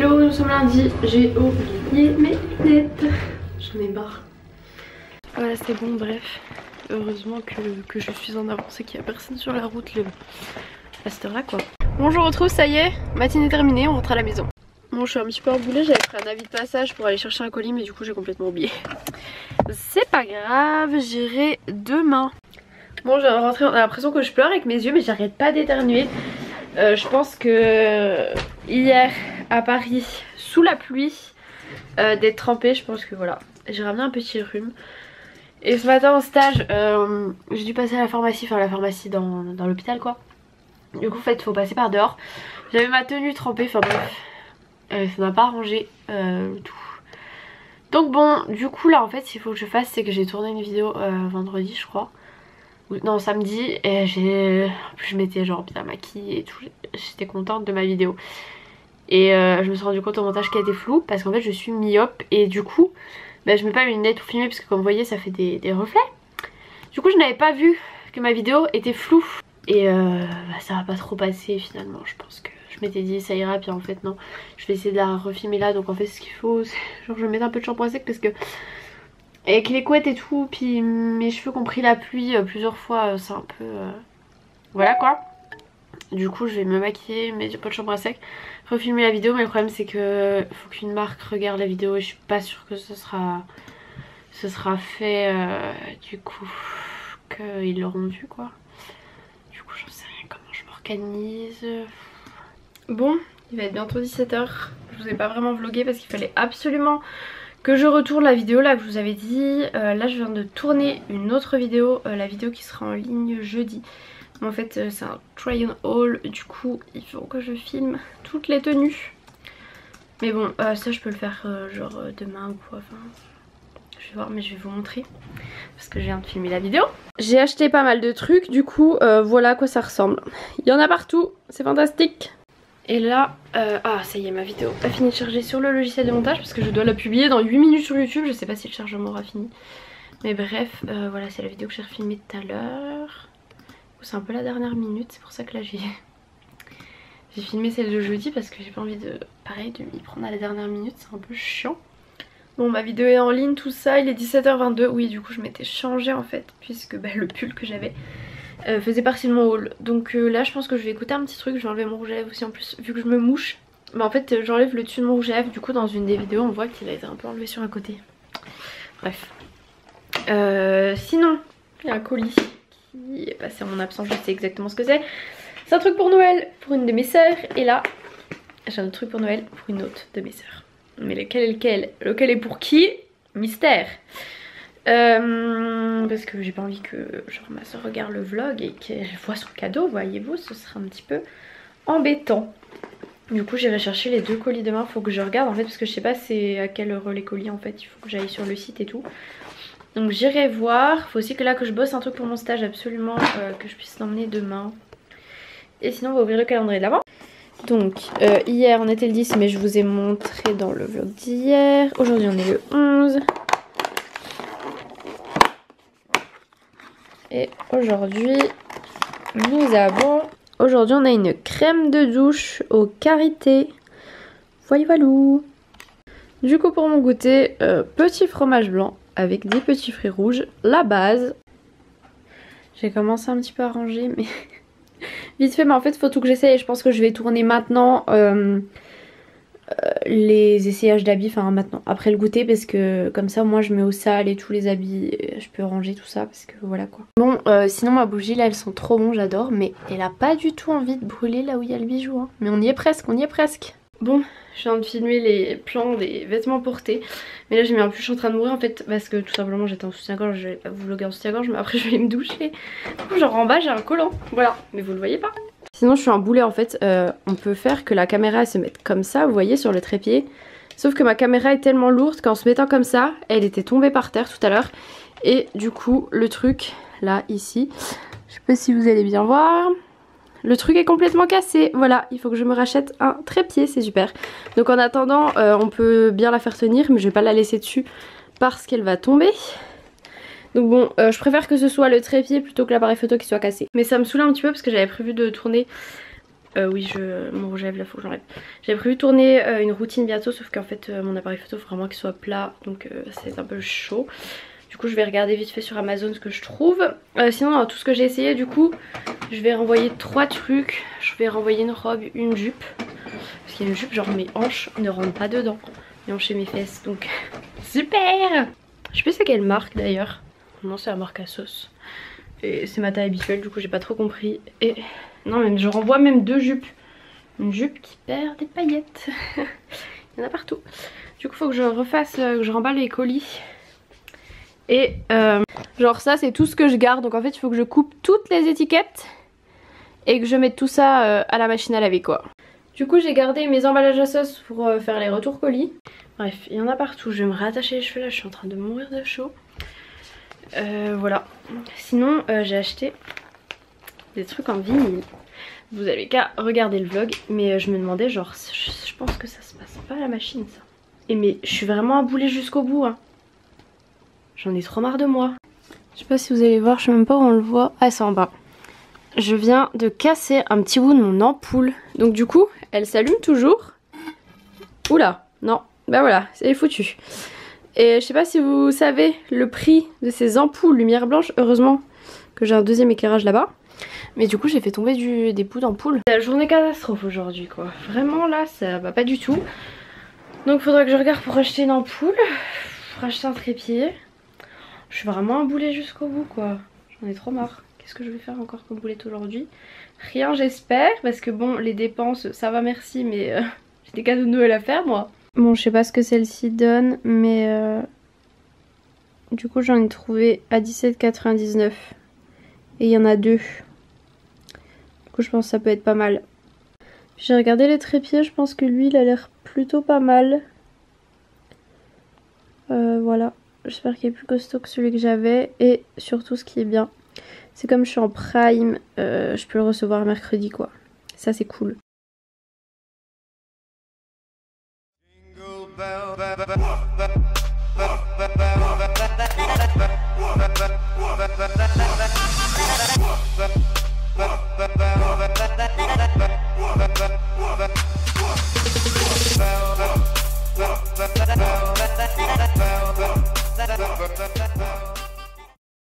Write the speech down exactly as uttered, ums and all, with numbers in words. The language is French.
vidéo, nous sommes lundi, j'ai oublié mes lunettes. J'en ai marre. Voilà, c'est bon, bref. Heureusement que, que je suis en avance et qu'il n'y a personne sur la route le... à cette heure-là, quoi. Bon, je retrouve, ça y est, matinée terminée, on rentre à la maison. Bon, je suis un petit peu emboulée, j'avais pris un avis de passage pour aller chercher un colis, mais du coup j'ai complètement oublié. C'est pas grave, j'irai demain. Bon, j'ai rentré, on a l'impression que je pleure avec mes yeux, mais j'arrête pas d'éternuer. Euh, je pense que hier à Paris, sous la pluie, euh, d'être trempée, je pense que voilà, j'ai ramené un petit rhume. Et ce matin en stage, euh, j'ai dû passer à la pharmacie, enfin la pharmacie dans, dans l'hôpital quoi. Du coup en fait il faut passer par dehors. J'avais ma tenue trempée, enfin bref, euh, ça m'a pas arrangé euh, tout. Donc bon, du coup là en fait ce qu'il faut que je fasse, c'est que j'ai tourné une vidéo euh, vendredi je crois. Non, samedi, et j'ai... En plus je m'étais genre bien maquillée et tout, j'étais contente de ma vidéo. Et euh, je me suis rendu compte au montage qu'elle était floue parce qu'en fait je suis myope et du coup bah, je mets pas mes lunettes pour filmer parce que comme vous voyez ça fait des, des reflets. Du coup je n'avais pas vu que ma vidéo était floue et euh, bah, ça va pas trop passer finalement. Je pense que je m'étais dit ça ira, puis en fait non, je vais essayer de la refilmer là. Donc en fait ce qu'il faut c'est genre je vais mettre un peu de shampoing sec parce que avec les couettes et tout, puis mes cheveux qui ont pris la pluie euh, plusieurs fois, euh, c'est un peu... Euh... Voilà quoi. Du coup je vais me maquiller, mettre pas de shampoing sec, refilmer la vidéo, mais le problème c'est que faut qu'une marque regarde la vidéo et je suis pas sûre que ce sera, ce sera fait euh, du coup qu'ils l'auront vu quoi. Du coup j'en sais rien comment je m'organise. Bon, il va être bientôt dix-sept heures, je vous ai pas vraiment vlogué parce qu'il fallait absolument que je retourne la vidéo là que je vous avais dit. euh, Là je viens de tourner une autre vidéo, euh, la vidéo qui sera en ligne jeudi. Mais en fait euh, c'est un try on haul, du coup il faut que je filme toutes les tenues. Mais bon euh, ça je peux le faire euh, genre euh, demain ou quoi, enfin je vais voir, mais je vais vous montrer parce que je viens de filmer la vidéo. J'ai acheté pas mal de trucs, du coup euh, voilà à quoi ça ressemble. Il y en a partout, c'est fantastique. Et là, euh, ah ça y est, ma vidéo a fini de charger sur le logiciel de montage parce que je dois la publier dans huit minutes sur YouTube. Je sais pas si le chargement aura fini. Mais bref, euh, voilà, c'est la vidéo que j'ai refilmée tout à l'heure. C'est un peu la dernière minute, c'est pour ça que là j'ai j'ai filmé celle de jeudi parce que j'ai pas envie de, pareil, de m'y prendre à la dernière minute, c'est un peu chiant. Bon, ma vidéo est en ligne, tout ça, il est dix-sept heures vingt-deux. Oui, du coup je m'étais changée en fait, puisque bah, le pull que j'avais Euh, faisait partie de mon haul. Donc euh, là je pense que je vais écouter un petit truc. Je vais enlever mon rouge à lèvres aussi en plus vu que je me mouche. Mais en fait euh, j'enlève le dessus de mon rouge à lèvres. Du coup dans une des vidéos on voit qu'il a été un peu enlevé sur un côté. Bref. Euh, sinon il y a un colis qui est passé en mon absence. Je sais exactement ce que c'est. C'est un truc pour Noël pour une de mes sœurs. Et là j'ai un autre truc pour Noël pour une autre de mes sœurs. Mais lequel est lequel? Lequel est pour qui? Mystère. Euh, parce que j'ai pas envie que genre ma soeur regarde le vlog et qu'elle voit son cadeau, voyez-vous, ce sera un petit peu embêtant. Du coup j'irai chercher les deux colis demain, faut que je regarde en fait parce que je sais pas c'est à quelle heure les colis en fait, il faut que j'aille sur le site et tout. Donc j'irai voir, faut aussi que là que je bosse un truc pour mon stage absolument, euh, que je puisse l'emmener demain. Et sinon on va ouvrir le calendrier de l'avant. Donc euh, hier on était le dix mais je vous ai montré dans le vlog d'hier, aujourd'hui on est le onze. Et aujourd'hui, nous avons... Aujourd'hui, on a une crème de douche au karité. Voilà, voilou. Du coup, pour mon goûter, euh, petit fromage blanc avec des petits fruits rouges. La base. J'ai commencé un petit peu à ranger, mais... vite fait, mais en fait, il faut tout que j'essaye. Je pense que je vais tourner maintenant... Euh... les essayages d'habits, enfin maintenant après le goûter, parce que comme ça moi je mets au sale et tous les habits, je peux ranger tout ça parce que voilà quoi. Bon euh, sinon ma bougie là elles sont trop bon, j'adore, mais elle a pas du tout envie de brûler là où il y a le bijou hein. Mais on y est presque, on y est presque. Bon je viens de filmer les plans des vêtements portés, mais là j'ai mis un pull, je suis en train de mourir en fait parce que tout simplement j'étais en soutien-gorge, je vais pas vous vlogger en soutien-gorge mais après je vais me doucher. Du coup genre en bas j'ai un collant, voilà, mais vous le voyez pas. Sinon je suis un boulet en fait, euh, on peut faire que la caméra elle se mette comme ça, vous voyez, sur le trépied. Sauf que ma caméra est tellement lourde qu'en se mettant comme ça, elle était tombée par terre tout à l'heure. Et du coup le truc là ici, je sais pas si vous allez bien voir, le truc est complètement cassé. Voilà, il faut que je me rachète un trépied, c'est super. Donc en attendant euh, on peut bien la faire tenir, mais je vais pas la laisser dessus parce qu'elle va tomber. Donc bon, euh, je préfère que ce soit le trépied plutôt que l'appareil photo qui soit cassé. Mais ça me saoule un petit peu parce que j'avais prévu de tourner Euh, oui, je, mon rouge à lèvres là, faut que j'enlève. J'avais prévu de tourner euh, une routine bientôt, sauf qu'en fait euh, mon appareil photo faut vraiment qu'il soit plat, donc euh, c'est un peu chaud. Du coup je vais regarder vite fait sur Amazon ce que je trouve. Euh, sinon dans tout ce que j'ai essayé, du coup je vais renvoyer trois trucs. Je vais renvoyer une robe, une jupe. Parce qu'il y a une jupe, genre mes hanches ne rentrent pas dedans. Mes hanches et mes fesses, donc super. Je sais plus c'est quelle marque d'ailleurs. Non, c'est la marque ASOS. Et c'est ma taille habituelle, du coup j'ai pas trop compris. Et non, même je renvoie même deux jupes. Une jupe qui perd des paillettes. Il y en a partout. Du coup faut que je refasse, euh, que je remballe les colis. Et euh, genre ça c'est tout ce que je garde. Donc en fait il faut que je coupe toutes les étiquettes et que je mette tout ça euh, à la machine à laver quoi. Du coup j'ai gardé mes emballages à sauce pour euh, faire les retours colis. Bref, il y en a partout. Je vais me réattacher les cheveux là, je suis en train de mourir de chaud. Euh, voilà. Sinon euh, j'ai acheté des trucs en vinyle. Vous avez qu'à regarder le vlog. Mais euh, je me demandais genre, je, je pense que ça se passe pas à la machine ça. Et mais je suis vraiment à bouler jusqu'au bout hein. J'en ai trop marre de moi. Je sais pas si vous allez voir, je sais même pas où on le voit. Ah c'est en bas. Je viens de casser un petit bout de mon ampoule. Donc du coup, elle s'allume toujours. Oula, non. Bah voilà, c'est foutu. Et je sais pas si vous savez le prix de ces ampoules lumière blanche. Heureusement que j'ai un deuxième éclairage là-bas. Mais du coup j'ai fait tomber du, des bouts d'ampoule. C'est la journée catastrophe aujourd'hui quoi. Vraiment là ça va pas du tout. Donc faudra que je regarde pour acheter une ampoule. Pour acheter un trépied. Je suis vraiment à bouler jusqu'au bout quoi. J'en ai trop marre. Qu'est-ce que je vais faire encore comme boulette aujourd'hui? Rien j'espère. Parce que bon les dépenses ça va merci. Mais euh, j'ai des cadeaux de Noël à faire moi. Bon je sais pas ce que celle-ci donne. Mais euh, du coup j'en ai trouvé à dix-sept quatre-vingt-dix-neuf. Et il y en a deux. Du coup je pense que ça peut être pas mal. J'ai regardé les trépieds. Je pense que lui il a l'air plutôt pas mal. Euh, voilà. J'espère qu'il est plus costaud que celui que j'avais. Et surtout ce qui est bien, c'est comme je suis en prime, euh, je peux le recevoir mercredi quoi. Ça c'est cool. Jingle bell, bell, bell.